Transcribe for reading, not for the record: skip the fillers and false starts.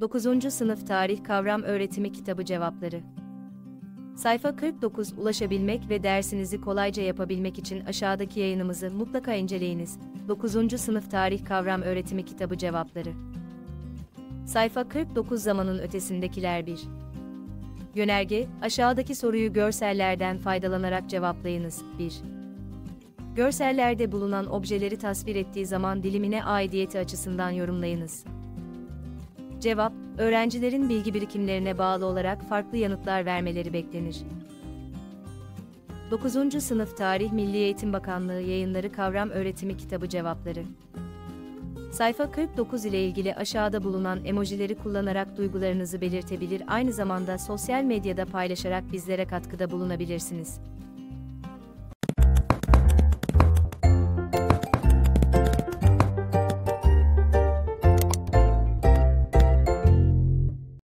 9. Sınıf Tarih Kavram Öğretimi Kitabı Cevapları. Sayfa 49. Ulaşabilmek ve dersinizi kolayca yapabilmek için aşağıdaki yayınımızı mutlaka inceleyiniz. 9. Sınıf Tarih Kavram Öğretimi Kitabı Cevapları. Sayfa 49. Zamanın ötesindekiler 1. Yönerge, aşağıdaki soruyu görsellerden faydalanarak cevaplayınız. 1. Görsellerde bulunan objeleri tasvir ettiği zaman dilimine aidiyeti açısından yorumlayınız. Cevap, öğrencilerin bilgi birikimlerine bağlı olarak farklı yanıtlar vermeleri beklenir. 9. Sınıf Tarih Milli Eğitim Bakanlığı Yayınları Kavram Öğretimi Kitabı Cevapları. Sayfa 49 ile ilgili aşağıda bulunan emojileri kullanarak duygularınızı belirtebilir, aynı zamanda sosyal medyada paylaşarak bizlere katkıda bulunabilirsiniz.